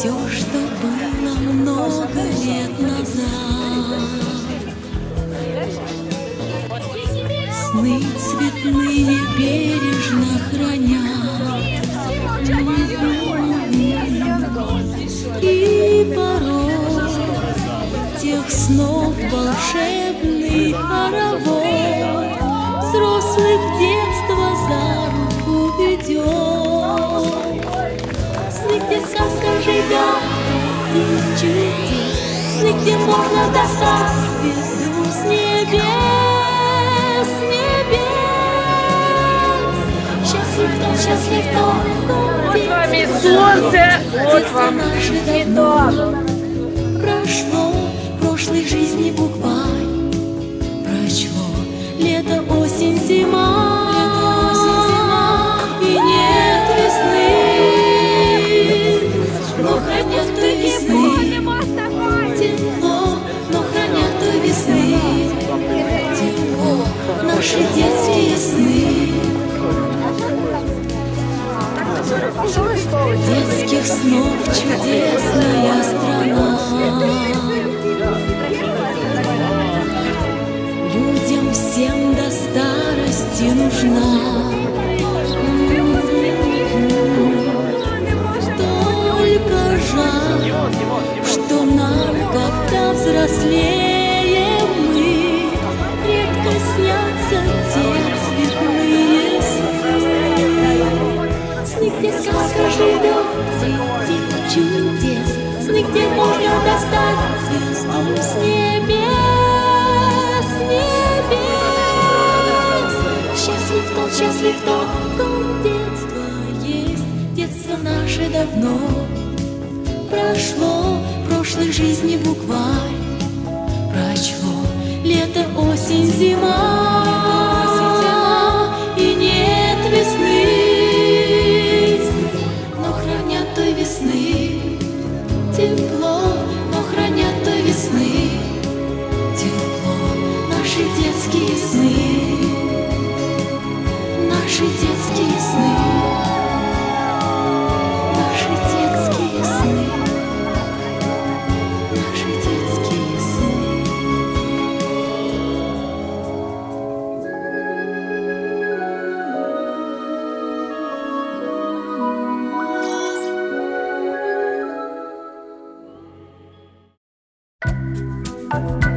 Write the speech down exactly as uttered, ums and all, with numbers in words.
Все, что было много лет назад, сны цветные бережно хранят, и порой тех снов волшебный хоровод взрослых детства за руку ведет. Сны, где сказка живет, и чудес, сны, где можно достать звезду с небес, небес. Счастлив тот, счастлив тот, вот вам и солнце, вот вам и цветок. Прошло прошлой жизни букварь, прочло лето, осень, зима, и нет весны, но хранят той весны тепло, но хранят той весны тепло наши детские сны. Детских снов чудесная страна, людям всем до старости нужна. Только жаль, что нам, когда взрослеем мы, редко снятся те цветные сны. Сны, где сказка живет, среди чудес, сны, где можно достать звезду с небес, небес. Счастлив тот, счастлив тот, ком детство есть, детство наше давно прошло, прошлой жизни букварь, прочло лето, осень, зима, и нет весны, но хранят той весны тепло, но хранят той весны тепло наши детские сны, наши детские сны, наши детские сны, наши детские сны. Thank you.